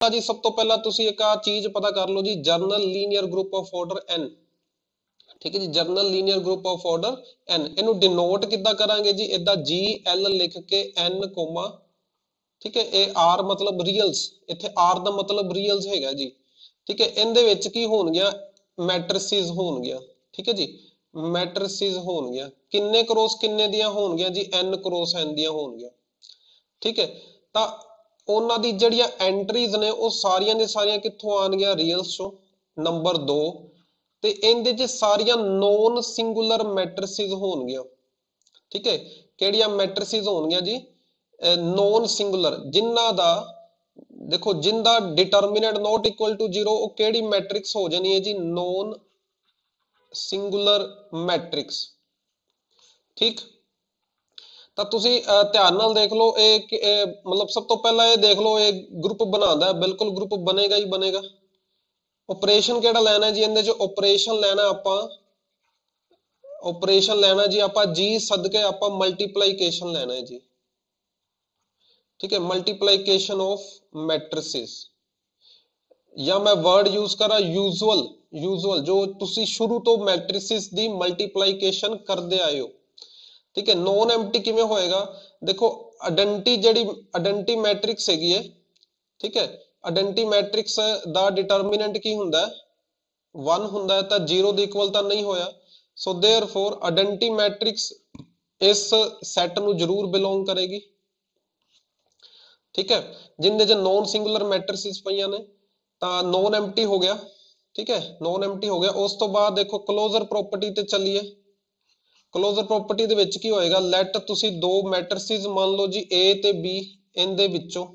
पहला जी सब तो पहला तुसी एक आ चीज पता कर लो जी, general linear group of order n। ठीक है जी, general linear group of order n। इनू डिनोट किद्दां करांगे जी, इदा जी एल लिख के n कोमा, ठीक है, ए आर मतलब रियल्स, इत्थे आर दा मतलब रियल्स हैगा जी। ठीक है, इनदे विच की होणगियां, मैट्रिसेस होणगियां। ठीक है जी, मैट्रिसेस होणगियां, किन्ने क्रॉस किन्ने दियां होणगियां जी, n क्रॉस n दियां होणगियां। ठीक है, ਤਾਂ ਉਹਨਾਂ ਦੀ ਜਿਹੜੀਆਂ ਐਂਟਰੀਜ਼ ਨੇ ਉਹ ਸਾਰੀਆਂ ਦੇ ਸਾਰੀਆਂ ਕਿੱਥੋਂ ਆਣਗੀਆਂ, ਰੀਅਲਸ ਚੋਂ। ਨੰਬਰ 2 ਤੇ ਇਹਦੇ ਚ ਸਾਰੀਆਂ ਨੋਨ ਸਿੰਗੂਲਰ ਮੈਟ੍ਰਿਸਿਸ ਹੋਣਗੀਆਂ। ਠੀਕ ਹੈ, ਕਿਹੜੀਆਂ ਮੈਟ੍ਰਿਸਿਸ ਹੋਣਗੀਆਂ ਜੀ, ਨੋਨ ਸਿੰਗੂਲਰ, ਜਿਨ੍ਹਾਂ ਦਾ देखो जिंदा डिटर्मिनेंट नॉट इक्वल टू 0 वो केड़ी मैट्रिक्स हो जानी है जी, नॉन सिंगुलर मैट्रिक्स। ठीक, ਤਾਂ ਤੁਸੀਂ ਧਿਆਨ ਨਾਲ ਦੇਖ ਲਓ, ਇਹ ਮਤਲਬ ਸਭ ਤੋਂ ਪਹਿਲਾਂ ਇਹ ਦੇਖ ਲਓ, ਇਹ ਗਰੁੱਪ ਬਣਾਉਂਦਾ, ਬਿਲਕੁਲ ਗਰੁੱਪ ਬਣੇਗਾ ਹੀ ਬਣੇਗਾ। ਆਪਰੇਸ਼ਨ ਕਿਹੜਾ ਲੈਣਾ ਜੀ, ਇਹਦੇ ਚ ਆਪਰੇਸ਼ਨ ਲੈਣਾ ਆਪਾਂ, ਆਪਰੇਸ਼ਨ ਲੈਣਾ ਜੀ ਆਪਾਂ ਜੀ ਸਦਕੇ ਆਪਾਂ ਮਲਟੀਪਲੀਕੇਸ਼ਨ ਲੈਣਾ ਹੈ ਜੀ। ठीक है, मल्टीप्लीकेशन ऑफ मैट्रिसेस, या मैं वर्ड यूज करा यूजुअल, यूजुअल जो तुसी शुरू तो मैट्रिसेस दी मल्टीप्लीकेशन करदे आए हो। ठीक है, नॉन एम्प्टी किवें होएगा, देखो आइडेंटिटी जेडी आइडेंटिटी मैट्रिक्स हैगी है। ठीक है, आइडेंटिटी मैट्रिक्स दा डिटर्मिनेंट की हुंदा है, 1 हुंदा है, तां 0 दे इक्वल तां नहीं होया। सो देयरफॉर आइडेंटिटी मैट्रिक्स इस सैट नूं जरूर बिलोंग करेगी। ठीक है, जिनके जो नॉन सिंगुलर मैट्रिसेस पईयां ने तां नॉन एम्प्टी हो गया। ठीक है, नॉन एम्प्टी हो गया। उस तो बाद देखो क्लोजर प्रॉपर्टी ते चलिए। क्लोजर प्रॉपर्टी दे विच की होएगा, लेट तुसी दो मैट्रिसेस मान लो जी ए ते बी, इनदे विचों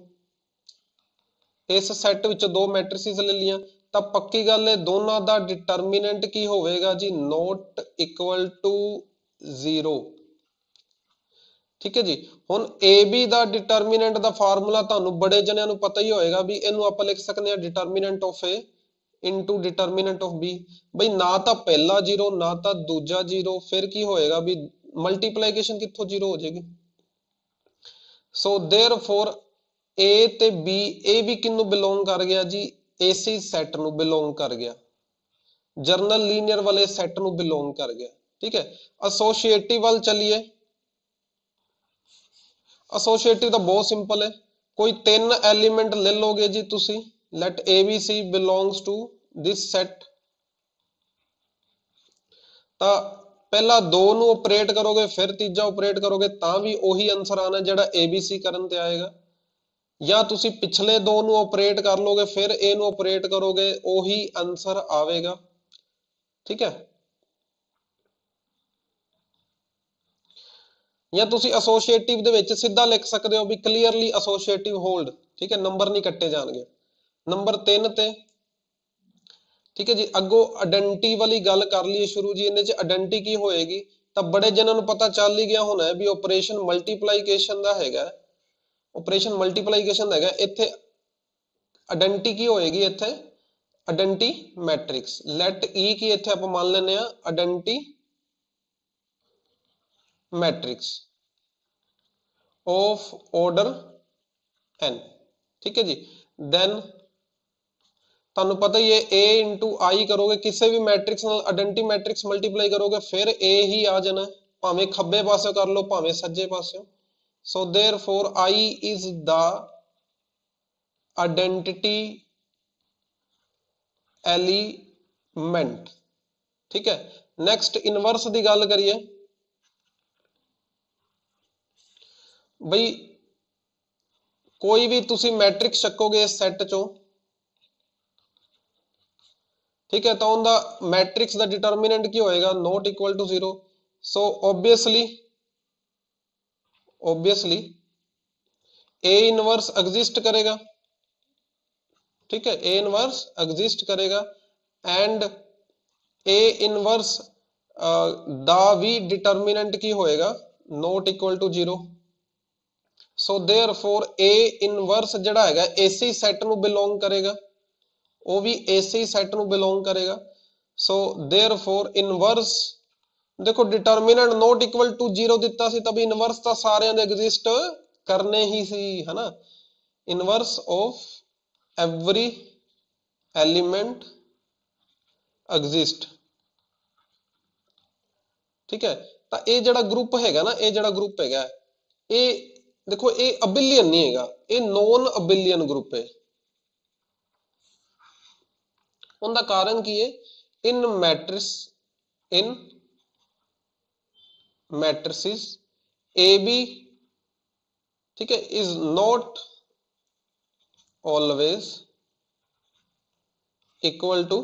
इस सैट विच दो मैट्रिसेस ले लिया, तां पक्की गल है दोनों दा डिटर्मिनेंट की होवेगा जी, नॉट इक्वल टू 0। ठीक है जी, हुण ए बी दा डिटर्मिनेंट दा फार्मूला तुहानू बड़े जणियां नू पता ही होएगा भी, इनू आपां लिख सकते हैं determinant of A into determinant of B. बई ना तो पहला 0 ना तो दूजा 0, फिर की होएगा भी मल्टीप्लीकेशन कित्थों 0 हो जाएगी। सो देयरफॉर ए ते बी, ए भी किन्नू बिलोंग कर गया जी, इसी सैट नू बिलोंग कर गया, जर्नल लीनियर वाले सैट नू बिलोंग कर गया। ठीक है, एसोसिएटिव वाल चलिए। एसोसिएटिव तो बहुत सिंपल है, कोई 3 एलिमेंट ले लोगे जी तुसी, let A B C belongs to this set, तो पहला 2 नू ऑपरेट करोगे फिर तीजा ऑपरेट करोगे तां भी वही आंसर आना जेड़ा ए बी सी करन ते आएगा, या तुसी पिछले 2 नू ऑपरेट कर लोगे फिर ए नू ऑपरेट करोगे वही आंसर आवेगा। ठीक है, या तुसी एसोसिएटिव दे विच सीधा लिख सकते हो भी क्लीयरली एसोसिएटिव होल्ड। ठीक है, नंबर नहीं कट्टे जाणगे। नंबर 3 ते ठीक है जी, अगो आइडेंटिटी वाली गल कर ली शुरू जी, इहदे च आइडेंटिटी की होएगी, तां बड़े जिन्हां नूं पता चल ही गया होना है भी ऑपरेशन मल्टीप्लीकेशन दा हैगा, ऑपरेशन मल्टीप्लीकेशन हैगा। इत्थे आइडेंटिटी की होएगी, इत्थे आइडेंटिटी मैट्रिक्स, लेट ई की इत्थे आपां मान लैंदे आ identity matrix of order n। ठीक है जी, देन तुहानू पता ही है a इंटू आई करोगे, किसी भी मैट्रिक्स नाल आइडेंटिटी मैट्रिक्स मल्टीप्लाई करोगे फिर a ही आ जाना, भावें खब्बे पासे कर लो भावें सज्जे पासे। So therefore i is the identity element. ठीक है, नेक्स्ट इनवर्स की गल करिए बई, कोई भी तुसी मैट्रिक्स चकोगे इस सैट चो, ठीक है, तो उनका मैट्रिक्स का डिटर्मिनेंट की होएगा, not equal to 0। So obviously A inverse exist करेगा। ठीक है, ए इनवर्स एग्जिस्ट करेगा एंड ए इनवर्स दा भी डिटर्मिनेंट की होएगा, not equal to 0। So therefore A inverse जिहड़ा हैगा इसी सैट नूं बिलोंग करेगा, वो भी इसी सैट नूं बिलोंग करेगा। सो देयरफॉर इनवर्स, देखो डिटर्मिनेंट नॉट इक्वल टू 0 दिता सी, तब इनवर्स तो सारे दे एग्जिस्ट करने ही सी, है ना। Inverse of every element exist. ठीक है, ਤਾਂ ਇਹ ਜਿਹੜਾ ਗਰੁੱਪ ਹੈਗਾ ਨਾ, ਇਹ ਜਿਹੜਾ ਗਰੁੱਪ ਹੈਗਾ, ਇਹ ਦੇਖੋ ਇਹ ਅਬਿਲੀਅਨ ਨਹੀਂ ਹੈਗਾ, ਇਹ ਨੋਨ ਅਬਿਲੀਅਨ ਗਰੁੱਪ ਹੈ। ਉਹਦਾ ਕਾਰਨ ਕੀ ਹੈ? ਇਨ मैट्रिसेस AB, ठीक है, is not always equal to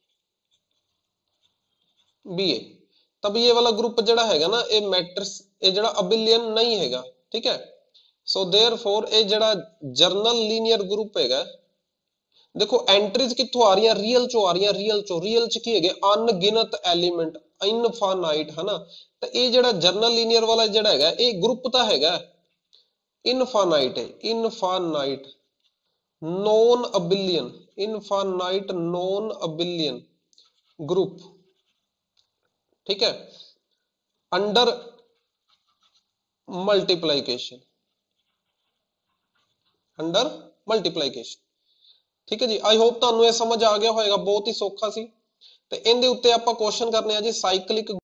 BA। तब ये वाला ग्रुप जड़ा हैगा ना, ये मैट्रिक्स ये जड़ा अबिलियन नहीं हैगा। ठीक है, सो देयरफॉर ये जड़ा जर्नल लीनियर ग्रुप हैगा, देखो एंट्रीज कित्थों आ रही है? रियल चो आ रही है, रियल च की हैगे अनगिनत एलिमेंट, इनफाइनाइट, है ना। तो ये जड़ा जर्नल लीनियर वाला जड़ा हैगा, ये ग्रुप ता हैगा इनफाइनाइट है, infinite non abelian, infinite non abelian group. ठीक है, अंडर मल्टीप्लिकेशन, अंडर मल्टीप्लिकेशन। ठीक है जी, आई होप तुहानू ये समझ आ गया होएगा, बहुत ही सौखा सी। ते इहदे उत्ते आपां क्वेश्चन करने आ जी साइक्लिक